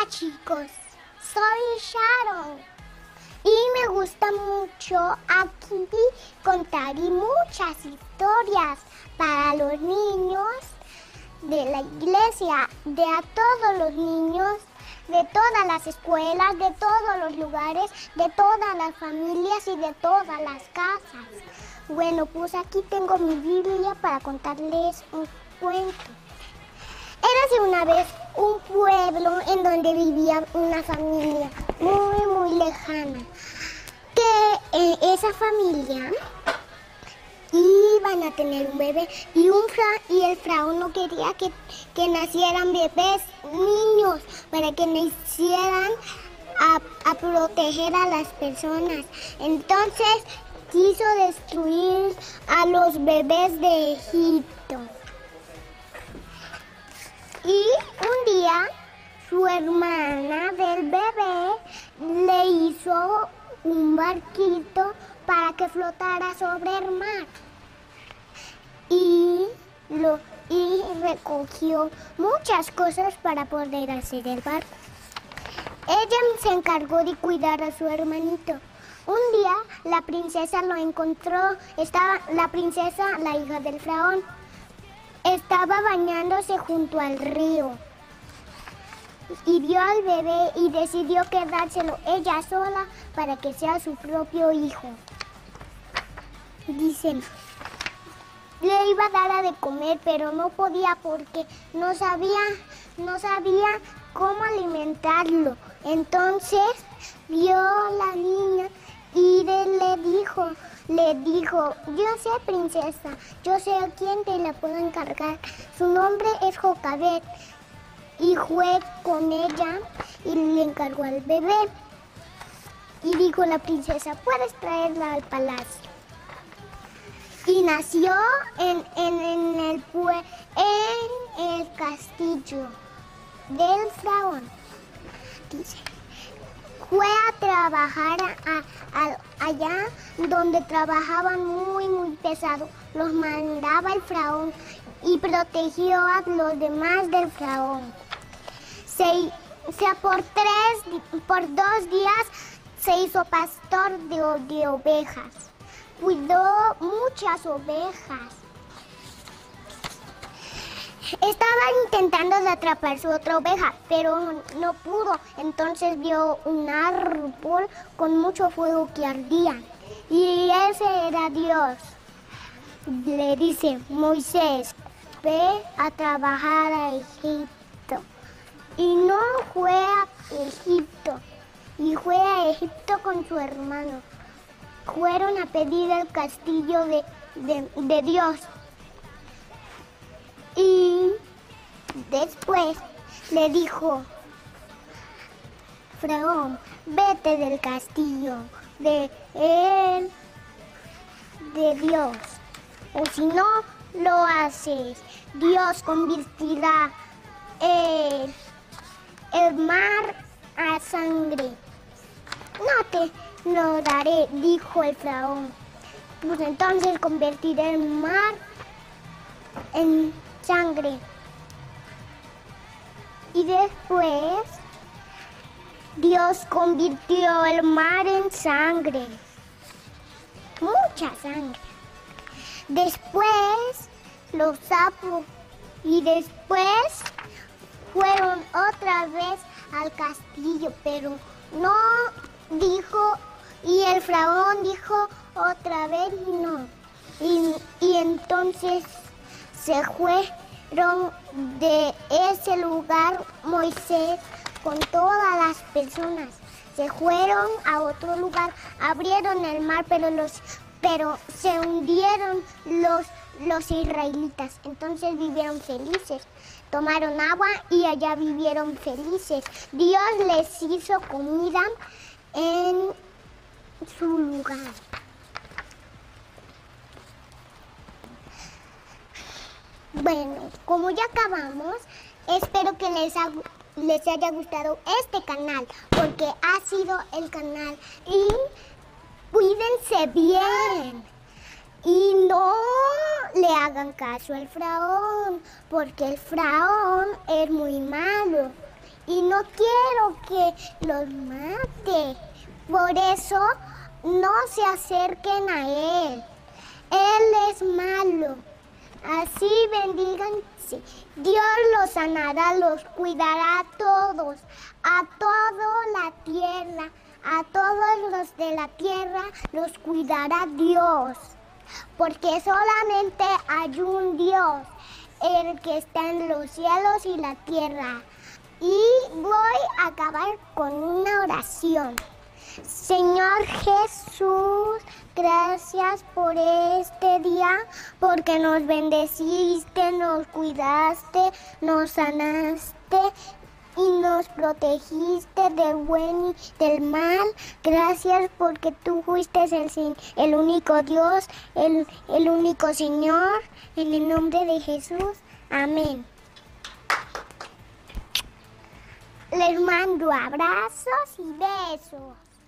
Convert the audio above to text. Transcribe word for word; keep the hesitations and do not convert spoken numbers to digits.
chicos, soy Sharon y me gusta mucho aquí contar muchas historias para los niños de la iglesia, de a todos los niños, de todas las escuelas, de todos los lugares, de todas las familias y de todas las casas. Bueno, pues aquí tengo mi Biblia para contarles un cuento. Érase una vez un pueblo en donde vivía una familia muy, muy lejana. Que eh, esa familia iban a tener un bebé y, un fra y el faraón no quería que, que nacieran bebés, niños, para que nacieran a, a proteger a las personas. Entonces quiso destruir a los bebés de Egipto. Y un día su hermana del bebé le hizo un barquito para que flotara sobre el mar y, lo, y recogió muchas cosas para poder hacer el barco. Ella se encargó de cuidar a su hermanito. Un día la princesa lo encontró, estaba la princesa, la hija del faraón, estaba bañándose junto al río y vio al bebé y decidió quedárselo ella sola para que sea su propio hijo. Dicen, le iba a dar a de comer, pero no podía porque no sabía, no sabía cómo alimentarlo. Entonces vio a la niña y le dijo, le dijo, yo sé, princesa, yo sé a quién te la puedo encargar. Su nombre es Jocabet. Y fue con ella y le encargó al bebé. Y dijo la princesa, puedes traerla al palacio. Y nació en, en, en, el, en el castillo del faraón. Dice, fue a trabajar a, a, allá donde trabajaban muy, muy pesado. Los mandaba el faraón y protegió a los demás del faraón. Se, se por, tres, por dos días se hizo pastor de, de ovejas. Cuidó muchas ovejas. Estaba intentando de atrapar su otra oveja, pero no pudo. Entonces vio un árbol con mucho fuego que ardía. Y ese era Dios. Le dice, Moisés, ve a trabajar a Egipto. Y no fue a Egipto, y fue a Egipto con su hermano. Fueron a pedir el castillo de, de, de Dios. Y después le dijo, faraón, vete del castillo de él, de Dios. O si no lo haces, Dios convertirá el, el mar a sangre. No te lo daré, dijo el faraón. Pues entonces convertiré el mar en sangre. Y después Dios convirtió el mar en sangre. Mucha sangre. Después los sapos. Y después fueron otra vez al castillo, pero no dijo, y el faraón dijo otra vez no. Y, y entonces se fueron de ese lugar Moisés con todas las personas. Se fueron a otro lugar, abrieron el mar, pero los pero se hundieron los, los israelitas. Entonces vivieron felices, tomaron agua y allá vivieron felices. Dios les hizo comida en su lugar. Bueno, como ya acabamos, espero que les, ha, les haya gustado este canal, porque ha sido el canal. Y cuídense bien y no le hagan caso al faraón, porque el faraón es muy malo y no quiero que los mate. Por eso no se acerquen a él. Él es malo. Así bendíganse. Dios los sanará, los cuidará a todos, a toda la tierra, a todos los de la tierra los cuidará Dios. Porque solamente hay un Dios, el que está en los cielos y la tierra. Y voy a acabar con una oración. Señor Jesús, gracias por este día, porque nos bendeciste, nos cuidaste, nos sanaste y nos protegiste del buen y del mal. Gracias porque tú fuiste el, el único Dios, el, el único Señor. En el nombre de Jesús, amén. Les mando abrazos y besos.